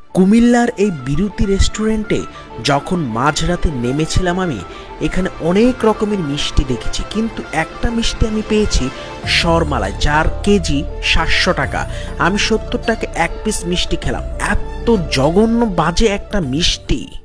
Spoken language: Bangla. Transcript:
কুমিল্লার এই বিরতি রেস্টুরেন্টে যখন মাঝরাতে নেমেছিলাম আমি, এখানে অনেক রকমের মিষ্টি দেখেছি, কিন্তু একটা মিষ্টি আমি পেয়েছি সরমালায়, যার কেজি 700 টাকা। আমি 70 টাকা এক পিস মিষ্টি খেলাম। এত জঘন্য বাজে একটা মিষ্টি!